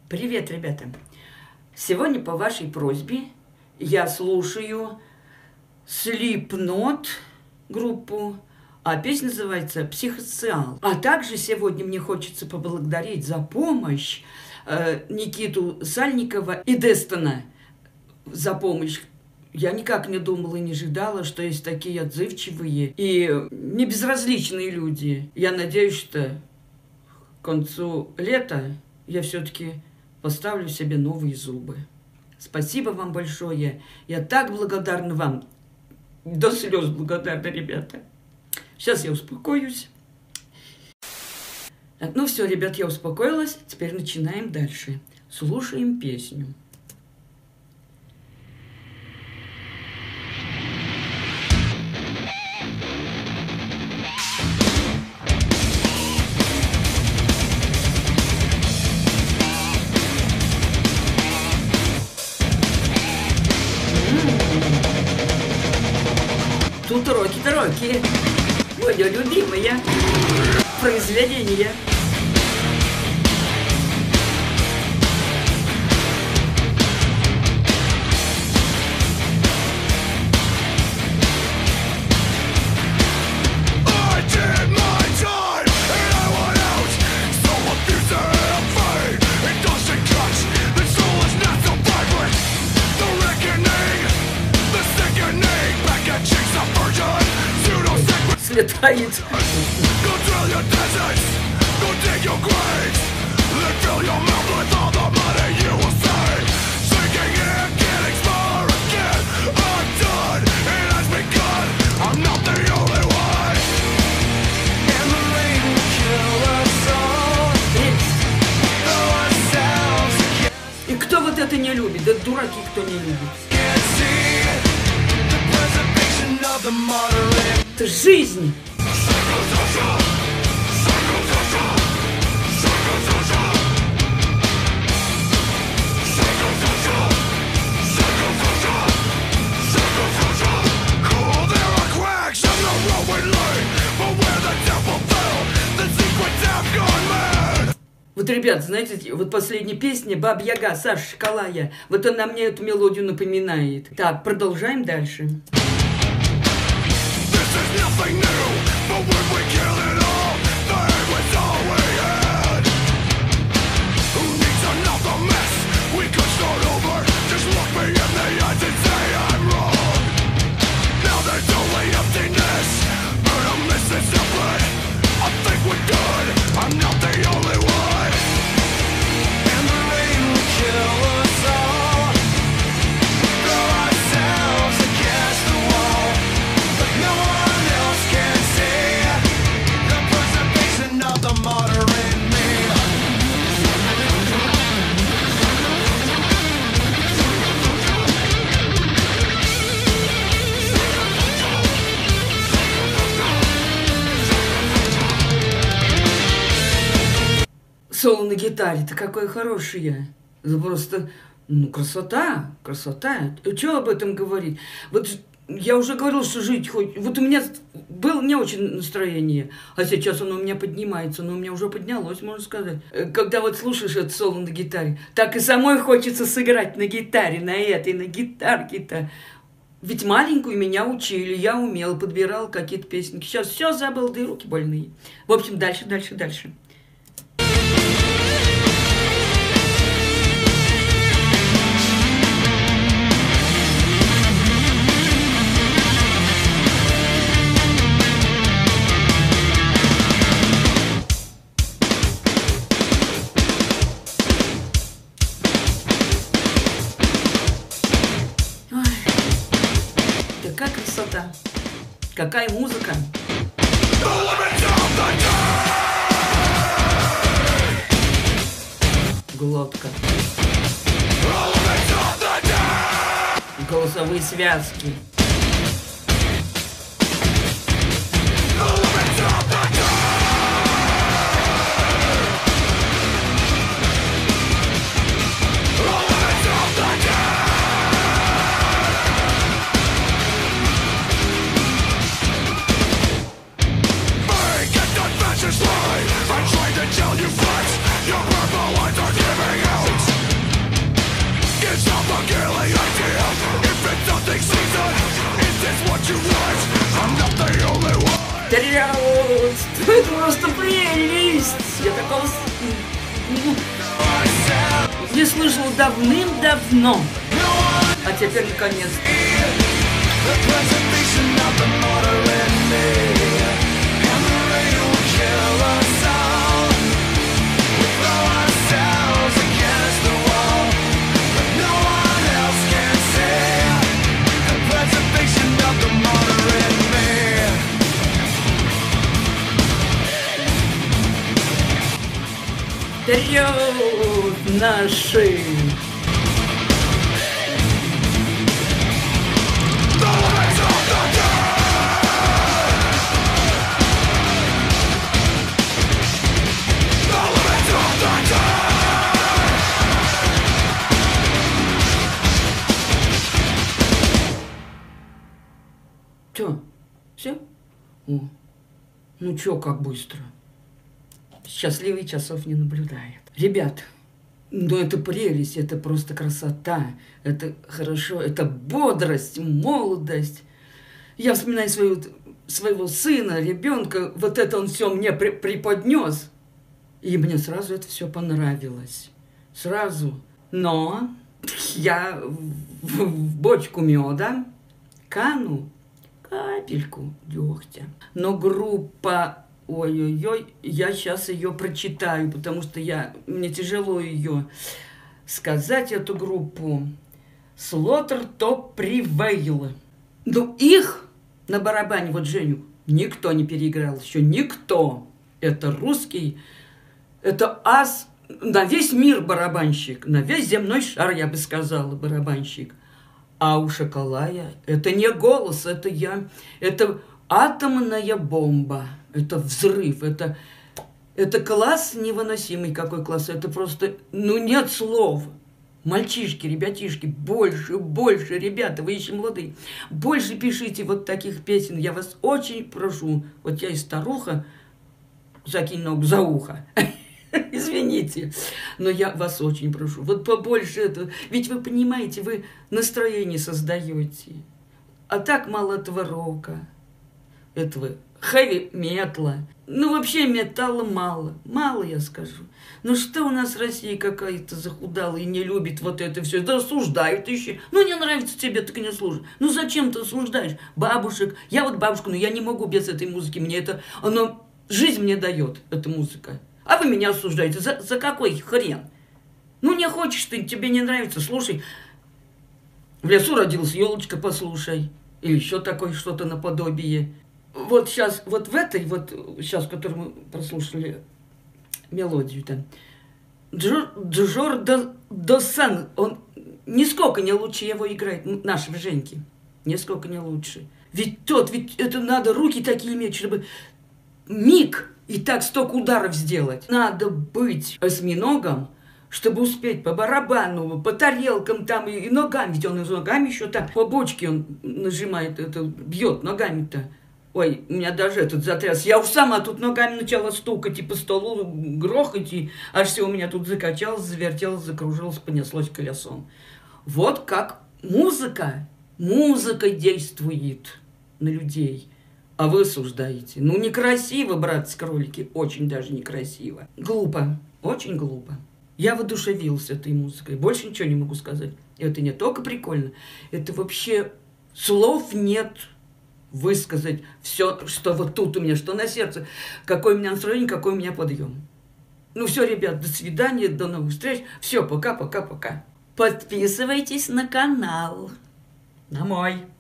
Привет, ребята! Сегодня по вашей просьбе я слушаю Slipknot группу, а песня называется «Психосоциал». А также сегодня мне хочется поблагодарить за помощь Никиту Сальникова и Дестона за помощь. Я никак не думала и не ожидала, что есть такие отзывчивые и небезразличные люди. Я надеюсь, что к концу лета я все-таки поставлю себе новые зубы. Спасибо вам большое. Я так благодарна вам. До слез благодарна, ребята. Сейчас я успокоюсь. Так, ну все, ребят, я успокоилась. Теперь начинаем дальше. Слушаем песню. Тут роки-то-роки. Мое любимое произведение. Слетает. И кто вот это не любит? Да дураки, кто не любит. Это жизнь. Вот, ребят, знаете, вот последняя песня «Баба-Яга», Саша Шкалая, вот она мне эту мелодию напоминает. Так, продолжаем дальше. Соло на гитаре-то какое хорошее. Это просто, ну, красота, красота. Чего об этом говорить? Вот я уже говорила, что жить хоть... Вот у меня было не очень настроение, а сейчас оно у меня поднимается, но у меня уже поднялось, можно сказать. Когда вот слушаешь это соло на гитаре, так и самой хочется сыграть на гитаре, на этой, на гитарке-то. Ведь маленькую меня учили, я умела, подбирала какие-то песенки. Сейчас все забыл, да и руки больные. В общем, дальше. Какая красота, какая музыка. Глотка. Голосовые связки. I'm trying to tell you facts. Your purple lines are giving out. Вперед! Это просто прелесть! Я такого не слышал давным-давно. А теперь наконец-то. Вперед, наши! Чё? Все? О, ну чё, как быстро? Счастливый часов не наблюдает. Ребят, ну это прелесть, это просто красота, это хорошо, это бодрость, молодость. Я вспоминаю своего сына, ребенка, вот это он все мне преподнес. И мне сразу это все понравилось. Сразу. Но я в бочку меда кану капельку дегтя. Но группа... Ой-ой-ой, я сейчас ее прочитаю, потому что мне тяжело ее сказать, эту группу. Slaughter to Prevail. Ну, их на барабане, вот Женю, никто не переиграл, еще никто. Это русский, это ас, на весь мир барабанщик, на весь земной шар, я бы сказала, барабанщик. А у Шоколая это не голос, это атомная бомба. Это взрыв, это класс невыносимый, какой класс, это просто, ну нет слов. Мальчишки, ребятишки, больше, ребята, вы еще молодые, больше пишите вот таких песен, я вас очень прошу. Вот я и старуха, закинь ногу за ухо, извините, но я вас очень прошу, вот побольше этого, ведь вы понимаете, вы настроение создаете, а так мало этого рока, этого хэви-металла. Ну, вообще металла мало, я скажу. Ну, что у нас Россия какая-то захудала и не любит вот это все. Да осуждают еще. Ну, не нравится тебе, так и не слушай. Ну, зачем ты осуждаешь бабушек? Я вот бабушка, но я не могу без этой музыки. Мне это, жизнь мне дает, эта музыка. А вы меня осуждаете. За какой хрен? Ну, не хочешь ты, тебе не нравится, слушай. В лесу родилась елочка, послушай. Или еще такое что-то наподобие. Вот сейчас, вот в этой, вот сейчас, в которой мы прослушали мелодию-то, Джор Досан, он нисколько не лучше его играет, нашего Женьки, нисколько не лучше. Ведь это надо руки такие иметь, чтобы миг и так столько ударов сделать. Надо быть осьминогом, чтобы успеть по барабану, по тарелкам там и ногами, ведь он и ногами еще так, по бочке он нажимает, это бьет ногами-то. Ой, у меня даже этот затряс. Я уж сама тут ногами начала стукать и по столу грохать, и аж все у меня тут закачалось, завертелось, закружилось, понеслось колесом. Вот как музыка действует на людей, а вы осуждаете. Ну, некрасиво, братцы-кролики, очень даже некрасиво. Глупо, очень глупо. Я воодушевился этой музыкой, больше ничего не могу сказать. Это не только прикольно, это вообще слов нет. Высказать все, что вот тут у меня, что на сердце, какое у меня настроение, какой у меня подъем. Ну все, ребят, до свидания, до новых встреч. Все, пока. Подписывайтесь на канал, на мой.